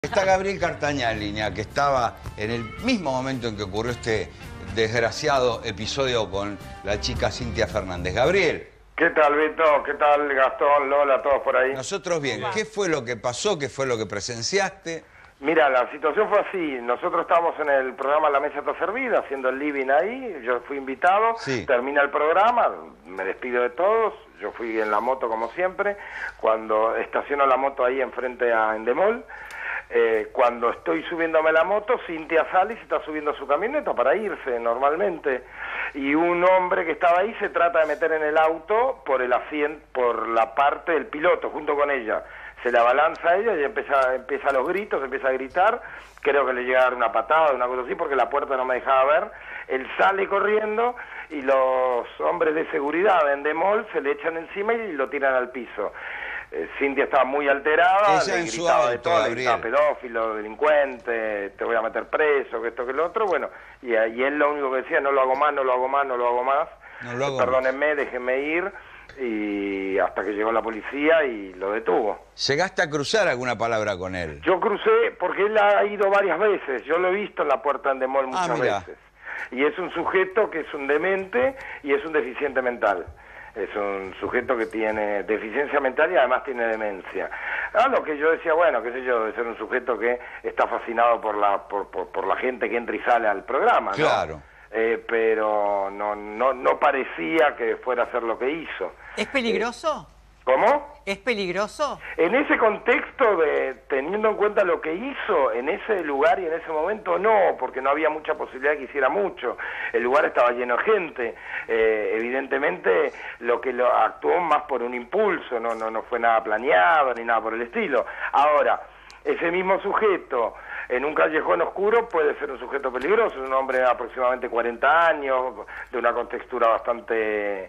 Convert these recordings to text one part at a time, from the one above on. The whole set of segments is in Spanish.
Está Gabriel Cartañá en línea, que estaba en el mismo momento en que ocurrió este desgraciado episodio con la chica Cintia Fernández. Gabriel. ¿Qué tal, Beto? ¿Qué tal, Gastón, Lola, todos por ahí? Nosotros bien. ¿Qué fue lo que pasó? ¿Qué fue lo que presenciaste? Mira, la situación fue así. Nosotros estábamos en el programa La Mesa Está Servida, haciendo el living ahí. Yo fui invitado, Sí. Termina el programa, me despido de todos. Yo fui en la moto como siempre. Cuando estaciono la moto ahí enfrente a Endemol, cuando estoy subiéndome a la moto, Cintia sale y se está subiendo a su camioneta para irse normalmente. Y un hombre que estaba ahí se trata de meter en el auto por el asiento, por la parte del piloto, junto con ella. Se le abalanza a ella y empieza los gritos, empieza a gritar. Creo que le llega a dar una patada, una cosa así, porque la puerta no me dejaba ver. Él sale corriendo y los hombres de seguridad de Endemol se le echan encima y lo tiran al piso. Cintia estaba muy alterada, Ella le en su gritaba de auto, todo, le Gabriel. gritaba pedófilo, delincuente, te voy a meter preso, que esto, que lo otro, bueno, y él lo único que decía, no lo hago más, no lo hago más, no lo hago más, No lo hago perdónenme, déjenme ir, y hasta que llegó la policía y lo detuvo. ¿Llegaste a cruzar alguna palabra con él? Yo crucé, porque él ha ido varias veces, yo lo he visto en la puerta de Endemol muchas mira. veces, y es un sujeto que es un demente y es un deficiente mental. Es un sujeto que tiene deficiencia mental y además tiene demencia. A lo que yo decía, bueno, qué sé yo, debe ser un sujeto que está fascinado por la gente que entra y sale al programa, ¿no? Claro. Pero no parecía que fuera a hacer lo que hizo. ¿Es peligroso? ¿Cómo? ¿Es peligroso? En ese contexto, teniendo en cuenta lo que hizo en ese lugar y en ese momento, no, porque no había mucha posibilidad de que hiciera mucho. El lugar estaba lleno de gente. Evidentemente, lo actuó más por un impulso, no fue nada planeado ni nada por el estilo. Ahora, ese mismo sujeto en un callejón oscuro puede ser un sujeto peligroso, un hombre de aproximadamente 40 años, de una contextura bastante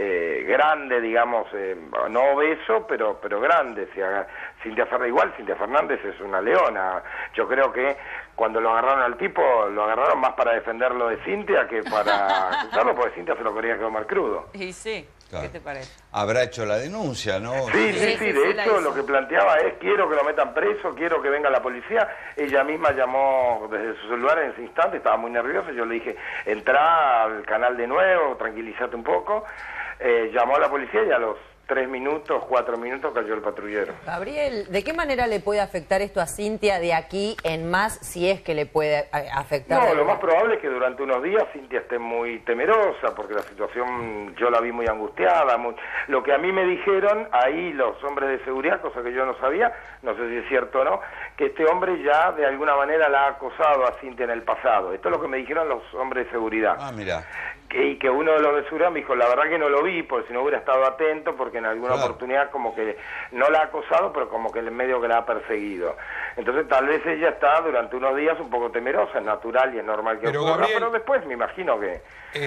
grande, digamos, no obeso, pero grande. Cintia Fernández es una leona. Yo creo que cuando lo agarraron al tipo, lo agarraron más para defenderlo de Cintia que para acusarlo, porque Cintia se lo quería comer crudo. Y sí, Claro. ¿qué te parece? Habrá hecho la denuncia, ¿no? Sí, de la hecho hizo. lo que planteaba es, quiero que lo metan preso, quiero que venga la policía. Ella misma llamó desde su celular en ese instante, estaba muy nerviosa, yo le dije, entrá al canal de nuevo, tranquilízate un poco. Llamó a la policía y a los 3 minutos, 4 minutos cayó el patrullero. Gabriel, ¿de qué manera le puede afectar esto a Cintia de aquí en más, si es que le puede afectar? No, lo más probable es que durante unos días Cintia esté muy temerosa, porque la situación yo la vi muy angustiada. Lo que a mí me dijeron ahí los hombres de seguridad, cosa que yo no sabía, no sé si es cierto o no, que este hombre ya de alguna manera la ha acosado a Cintia en el pasado. Esto es lo que me dijeron los hombres de seguridad. Ah, mira. Y que uno de los de seguridad me dijo, la verdad que no lo vi, porque si no hubiera estado atento, porque en alguna Claro. oportunidad como que no la ha acosado, pero como que en medio que la ha perseguido. Entonces tal vez ella está durante unos días un poco temerosa, es natural y es normal que Pero, ocurra, Gabriel, pero después me imagino que...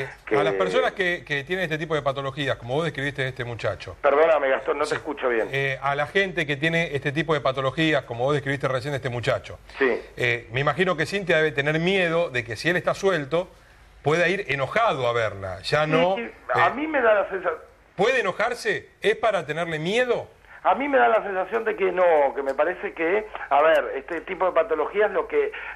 A las personas que tienen este tipo de patologías, como vos describiste de este muchacho, Perdóname, Gastón, no te escucho bien. a la gente que tiene este tipo de patologías, como vos describiste recién de este muchacho, Sí. me imagino que Cintia debe tener miedo de que si él está suelto, pueda ir enojado a verla. Ya no... Sí, a mí me da la sensación... ¿Puede enojarse? ¿Es para tenerle miedo? A mí me da la sensación de que no, que me parece que, a ver, este tipo de patologías lo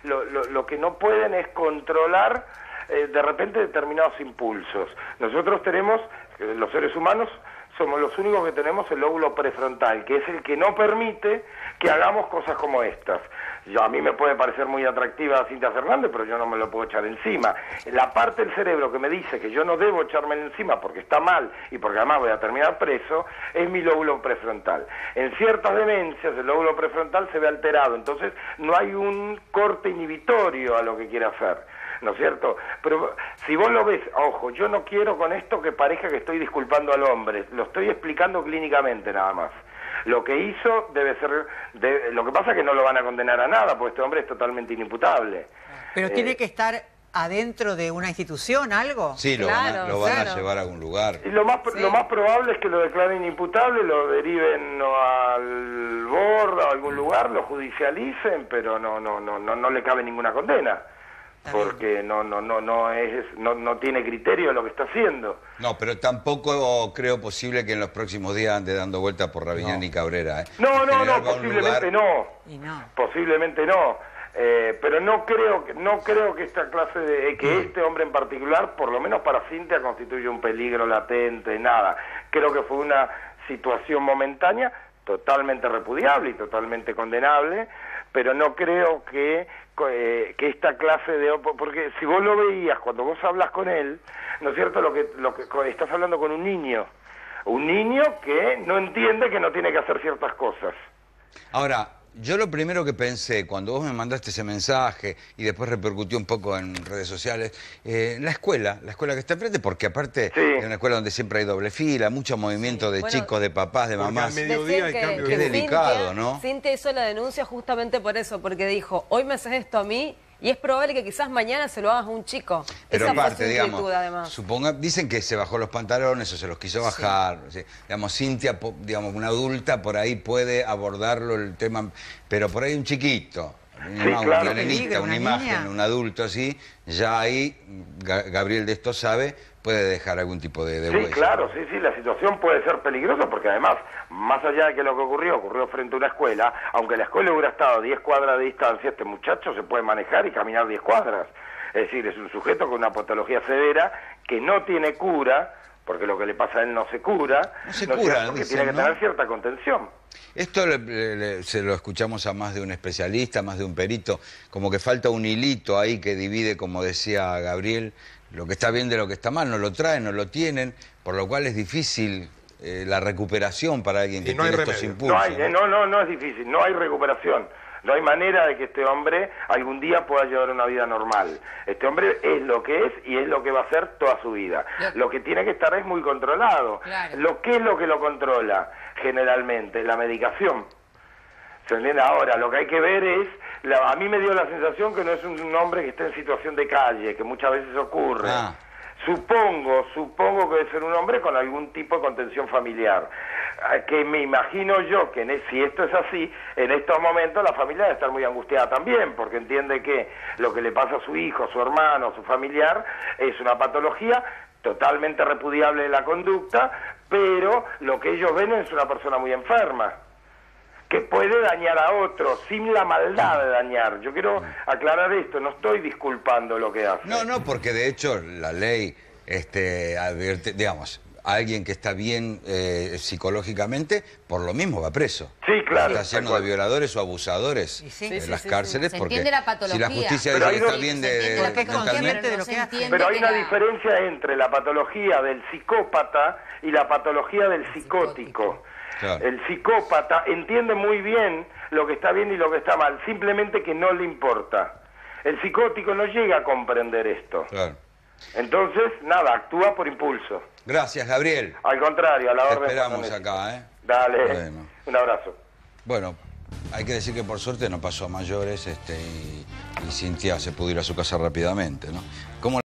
que no pueden es controlar de repente determinados impulsos. Nosotros tenemos, los seres humanos, somos los únicos que tenemos el lóbulo prefrontal, que es el que no permite que hagamos cosas como estas. A mí me puede parecer muy atractiva Cintia Fernández, pero yo no me lo puedo echar encima. La parte del cerebro que me dice que yo no debo echármelo encima porque está mal y porque además voy a terminar preso, es mi lóbulo prefrontal. En ciertas demencias el lóbulo prefrontal se ve alterado, entonces no hay un corte inhibitorio a lo que quiere hacer, ¿no es cierto? Pero si vos lo ves, ojo, yo no quiero con esto que parezca que estoy disculpando al hombre, lo estoy explicando clínicamente nada más. Lo que hizo debe ser... lo que pasa es que no lo van a condenar a nada, porque este hombre es totalmente inimputable. Pero tiene que estar adentro de una institución, algo. Sí, lo van a llevar a algún lugar. Y lo más probable es que lo declaren inimputable, lo deriven al BOR, a algún lugar, lo judicialicen, pero no le cabe ninguna condena. porque no tiene criterio de lo que está haciendo. No, pero tampoco creo posible que en los próximos días ande dando vuelta por Raviñán y Cabrera. No, General va a un posiblemente lugar- no. Y no. Posiblemente no. Pero no creo que esta clase de... que este hombre en particular, por lo menos para Cintia, constituye un peligro latente, nada. Creo que fue una situación momentánea, totalmente repudiable y totalmente condenable, pero no creo que esta clase de... Porque si vos lo veías, cuando vos hablas con él, ¿no es cierto? Lo que estás hablando con un niño que no entiende que no tiene que hacer ciertas cosas. Ahora, yo lo primero que pensé cuando vos me mandaste ese mensaje y después repercutió un poco en redes sociales, la escuela que está enfrente, porque aparte Sí. es una escuela donde siempre hay doble fila, mucho movimiento de Bueno, chicos, de papás, de porque mamás. al mediodía hay cambio Qué de delicado, ¿no? Cintia hizo la denuncia justamente por eso, porque dijo, hoy me haces esto a mí y es probable que quizás mañana se lo hagas a un chico. Pero Esa fue aparte, su digamos, inquietud, además. dicen que se bajó los pantalones o se los quiso bajar. Sí. Digamos, Cintia, digamos, una adulta por ahí puede abordarlo el tema, pero por ahí un chiquito, claro. una nenita, una Una imagen, niña. un adulto así, ya ahí, Gabriel de esto sabe, puede dejar algún tipo de Sí, huella. claro, sí, la situación puede ser peligrosa porque además, más allá de que lo que ocurrió frente a una escuela, aunque la escuela hubiera estado a 10 cuadras de distancia, este muchacho se puede manejar y caminar 10 cuadras. Es decir, es un sujeto con una patología severa que no tiene cura, porque lo que le pasa a él no se cura, No se ¿no es cura, cierto? Porque dicen, tiene que ¿no? tener cierta contención. Esto se lo escuchamos a más de un especialista, más de un perito, como que falta un hilito ahí que divide, como decía Gabriel, lo que está bien de lo que está mal, no lo traen, no lo tienen, por lo cual es difícil la recuperación para alguien que Y no hay tiene estos remedio. impulsos. No es difícil, no hay recuperación. No hay manera de que este hombre algún día pueda llevar una vida normal. Este hombre es lo que es y es lo que va a ser toda su vida. Lo que tiene que estar es muy controlado. Claro. ¿Qué es lo que lo controla? Generalmente, la medicación. ¿Se entiende? Ahora, lo que hay que ver es... a mí me dio la sensación que no es un hombre que esté en situación de calle, que muchas veces ocurre. Ah. Supongo que debe ser un hombre con algún tipo de contención familiar. Que me imagino yo que si esto es así, en estos momentos la familia debe estar muy angustiada también, porque entiende que lo que le pasa a su hijo, a su hermano, a su familiar, es una patología totalmente repudiable de la conducta, pero lo que ellos ven es una persona muy enferma, que puede dañar a otro sin la maldad de dañar. Yo quiero aclarar esto, no estoy disculpando lo que hace. No, porque de hecho la ley advierte, digamos, alguien que está bien psicológicamente, por lo mismo va preso. Sí, claro. Está lleno tal de cual. violadores o abusadores Y sí. en Sí, las sí, cárceles, Se porque entiende la si patología. la justicia Pero dice hay que está dos- bien Se entiende porque es consciente mentalmente, de lo que hace. Pero hay que una la- diferencia entre la patología del psicópata y la patología del psicótico. Claro. El psicópata entiende muy bien lo que está bien y lo que está mal, simplemente que no le importa. El psicótico no llega a comprender esto. Claro. Entonces, nada, actúa por impulso. Gracias, Gabriel. Al contrario, a la Te orden. esperamos cuando acá, necesite. Dale, Bueno. un abrazo. Bueno, hay que decir que por suerte no pasó a mayores y Cintia se pudo ir a su casa rápidamente, ¿no? ¿Cómo